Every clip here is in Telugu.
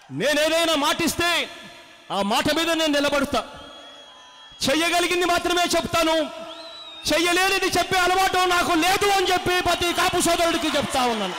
నేనేదైనా మాటిస్తే ఆ మాట మీద నేను నిలబడతా. చెయ్యగలిగింది మాత్రమే చెప్తాను, చెయ్యలేనిది చెప్పే అలవాటు నాకు లేదు అని చెప్పి ప్రతి కాపు సోదరుడికి చెప్తా ఉన్నాను.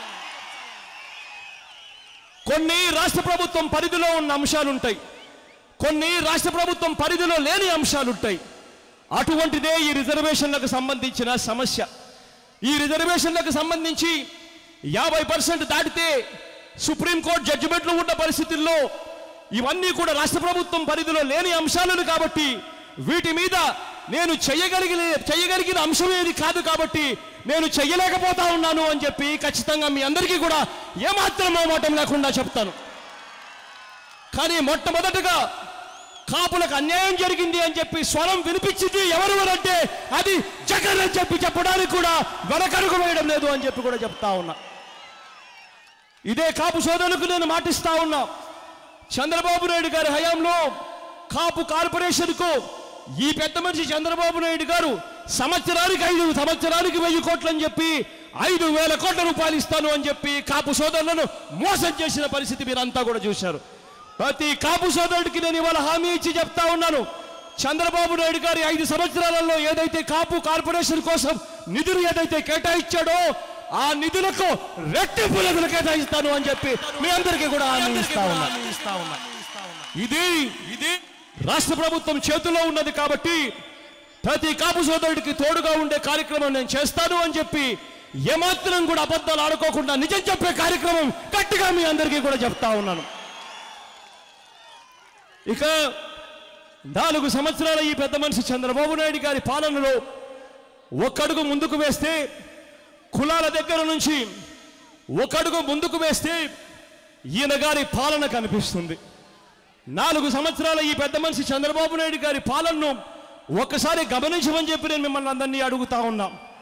కొన్ని రాష్ట్ర ప్రభుత్వం పరిధిలో ఉన్న అంశాలుంటాయి, కొన్ని రాష్ట్ర ప్రభుత్వం పరిధిలో లేని అంశాలుంటాయి. అటువంటిదే ఈ రిజర్వేషన్లకు సంబంధించిన సమస్య. ఈ రిజర్వేషన్లకు సంబంధించి 50% దాటితే సుప్రీంకోర్టు జడ్జిమెంట్లు ఉన్న పరిస్థితుల్లో ఇవన్నీ కూడా రాష్ట్ర ప్రభుత్వం పరిధిలో లేని అంశాలను కాబట్టి వీటి మీద నేను చేయగలిగిన అంశం ఏది కాదు కాబట్టి నేను చెయ్యలేకపోతా ఉన్నాను అని చెప్పి ఖచ్చితంగా మీ అందరికీ కూడా ఏమాత్రం మోమాటం లేకుండా చెప్తాను. కానీ మొట్టమొదటగా కాపులకు అన్యాయం జరిగింది అని చెప్పి స్వరం వినిపించింది ఎవరెవరంటే అది జగన్ అని చెప్పి చెప్పడానికి కూడా వెనకడుగు వేయడం లేదు అని చెప్పి కూడా చెప్తా ఉన్నా. ఇదే కాపు సోదరులకు నేను మాటిస్తా ఉన్నా, చంద్రబాబు నాయుడు గారి హయాంలో కాపు కార్పొరేషన్కు ఈ పెద్ద మనిషి చంద్రబాబు నాయుడు గారు సంవత్సరానికి 1000 కోట్లు అని చెప్పి 5,000 కోట్ల రూపాయలు ఇస్తాను అని చెప్పి కాపు సోదరులను మోసం చేసిన పరిస్థితి మీరంతా కూడా చూశారు. ప్రతి కాపు సోదరుడికి నేను ఇవాళ హామీ ఇచ్చి చెప్తా ఉన్నాను, చంద్రబాబు నాయుడు గారి 5 సంవత్సరాలలో ఏదైతే కాపు కార్పొరేషన్ కోసం నిధులు ఏదైతే కేటాయించాడో ఆ నిధులకు రెట్టింపు నిధులు కేటాయిస్తాను అని చెప్పి మీ అందరికీ కూడా హామీ ఇస్తా ఉన్నా. ఇది రాష్ట్ర ప్రభుత్వం చేతుల్లో ఉన్నది కాబట్టి ప్రతి కాపు సోదరుడికి తోడుగా ఉండే కార్యక్రమం నేను చేస్తాను అని చెప్పి ఏమాత్రం కూడా అబద్ధాలు ఆడుకోకుండా నిజం చెప్పే కార్యక్రమం గట్టిగా మీ అందరికీ కూడా చెప్తా ఉన్నాను. ఇక 4 సంవత్సరాల ఈ పెద్ద మనిషి చంద్రబాబు నాయుడు గారి పాలనలో ఒక్కడుగు ముందుకు వేస్తే, కులాల దగ్గర నుంచి ఒక్కడుగు ముందుకు వేస్తే ఈయన గారి పాలన కనిపిస్తుంది. 4 సంవత్సరాల ఈ పెద్ద మనిషి చంద్రబాబు నాయుడు గారి పాలనను ఒక్కసారి గమనించమని చెప్పి నేను మిమ్మల్ని అందరినీ అడుగుతా ఉన్నా.